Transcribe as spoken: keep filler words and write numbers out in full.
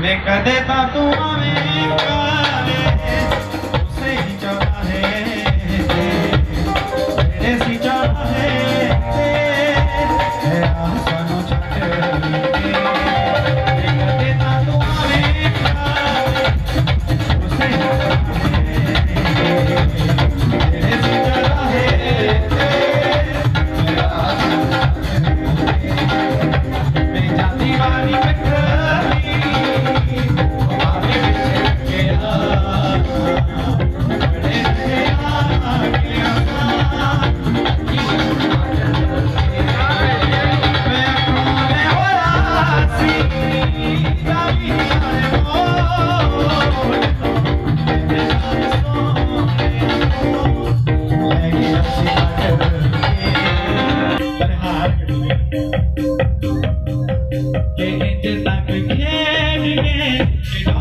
लिख देता तू अमेरिका उसे ही चौराहे तेरे सी चौराहे आसमानों छट लिख देता तू अमेरिका उसे ही तेरे सी चौराहे मेरी जाती वाली Get into like a candy man.